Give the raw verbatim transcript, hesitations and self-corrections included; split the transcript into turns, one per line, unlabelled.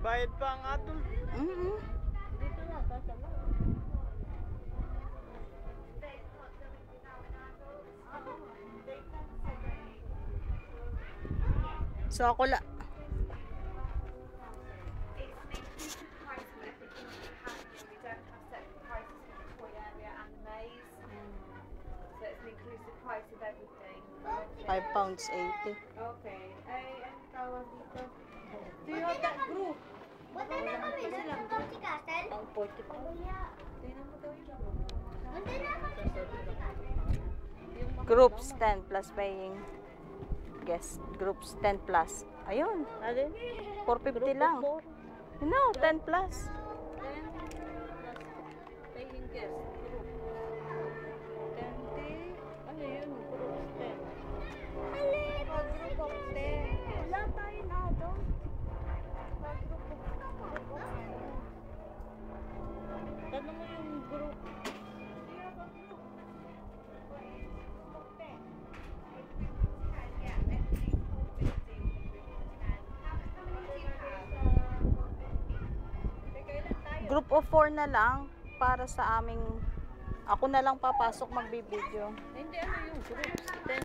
Bayad pa ang adult.
Mm-hmm.
Dito na, kasama.
So ako la.
So it's an inclusive price of everything.
five pounds eighty.
Okay. Ay, ang tawag dito. Do you have that group?
Wala na kami. Nandun kami si Castle.
Ang forty pa.
Tingnan mo daw yung group.
Nandun na kami sa Castle.
Groups ten plus paying guest. Groups ten plus. Ayun.
Alin?
four fifty lang.
Four.
No, ten plus.
Ten plus paying guest. Group. Twenty. Ano yun? Group ten.
Alin! Group of ten. Wala tayo na doon.
Tanong mo yung group.
Group of four na lang para sa aming ako na lang papasok magbibideo.
Hindi, ano yung groups? Ten.